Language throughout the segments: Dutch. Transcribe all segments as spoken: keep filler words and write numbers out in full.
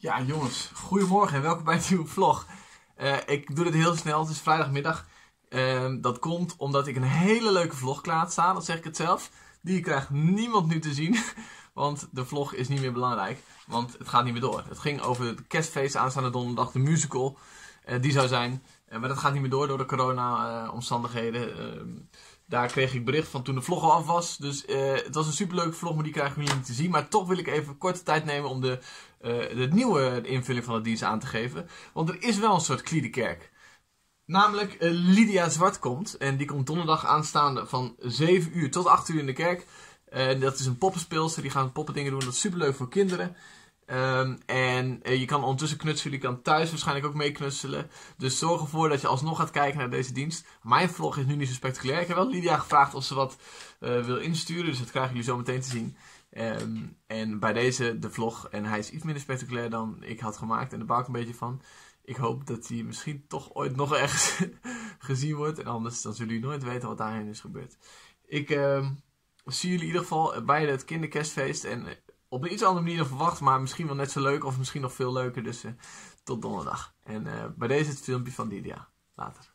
Ja jongens, goedemorgen en welkom bij een nieuwe vlog. Uh, ik doe dit heel snel, het is vrijdagmiddag. Uh, dat komt omdat ik een hele leuke vlog klaar sta, dat zeg ik het zelf. Die krijgt niemand nu te zien, want de vlog is niet meer belangrijk. Want het gaat niet meer door. Het ging over het kerstfeest aanstaande donderdag, de musical. Uh, die zou zijn, uh, maar dat gaat niet meer door door de corona uh, omstandigheden. Uh, Daar kreeg ik bericht van toen de vlog al af was. Dus uh, het was een superleuke vlog, maar die krijgen jullie niet te zien. Maar toch wil ik even korte tijd nemen om de, uh, de nieuwe invulling van de dienst aan te geven. Want er is wel een soort Kliederkerk. Namelijk uh, Lydia Zwart komt. En die komt donderdag aanstaande van zeven uur tot acht uur in de kerk. Uh, dat is een poppenspeelster. Die gaan poppendingen doen. Dat is superleuk voor kinderen. Um, en uh, je kan ondertussen knutselen, je kan thuis waarschijnlijk ook mee knutselen. Dus zorg ervoor dat je alsnog gaat kijken naar deze dienst. Mijn vlog is nu niet zo spectaculair. Ik heb wel Lydia gevraagd of ze wat uh, wil insturen, dus dat krijgen jullie zo meteen te zien. Um, en bij deze de vlog, en hij is iets minder spectaculair dan ik had gemaakt en daar bouw ik een beetje van. Ik hoop dat hij misschien toch ooit nog ergens gezien wordt en anders dan zullen jullie nooit weten wat daarheen is gebeurd. Ik uh, zie jullie in ieder geval bij het kinderkerstfeest en... Uh, op een iets andere manier dan verwacht, maar misschien wel net zo leuk of misschien nog veel leuker. Dus uh, tot donderdag. En uh, bij deze het filmpje van Lydia. Later.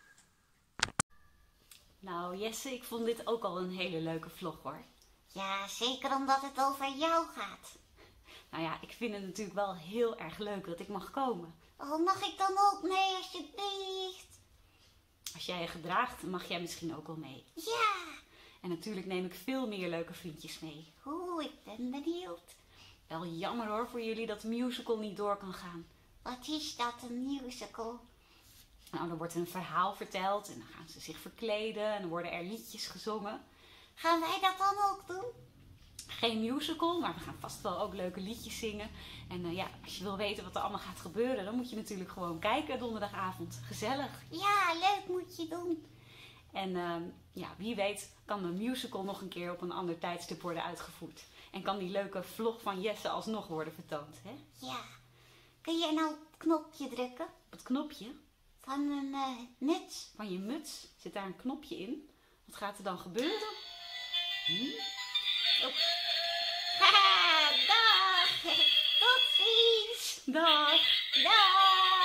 Nou Jesse, ik vond dit ook al een hele leuke vlog hoor. Ja, zeker omdat het over jou gaat. Nou ja, ik vind het natuurlijk wel heel erg leuk dat ik mag komen. Oh, mag ik dan ook mee alsjeblieft? Als jij je gedraagt, mag jij misschien ook wel mee. Ja. En natuurlijk neem ik veel meer leuke vriendjes mee. Oeh, ik ben benieuwd. Wel jammer hoor voor jullie dat de musical niet door kan gaan. Wat is dat, een musical? Nou, er wordt een verhaal verteld en dan gaan ze zich verkleden en dan worden er liedjes gezongen. Gaan wij dat dan ook doen? Geen musical, maar we gaan vast wel ook leuke liedjes zingen. En uh, ja, als je wil weten wat er allemaal gaat gebeuren, dan moet je natuurlijk gewoon kijken donderdagavond. Gezellig. Ja, leuk moet je doen. En uh, ja, wie weet kan de musical nog een keer op een ander tijdstip worden uitgevoerd. En kan die leuke vlog van Jesse alsnog worden vertoond, hè? Ja. Kun jij nou het knopje drukken? Op het knopje? Van een uh, muts. Van je muts? Zit daar een knopje in? Wat gaat er dan gebeuren? Hm? Oh. Haha, dag! Tot ziens! Dag! Dag!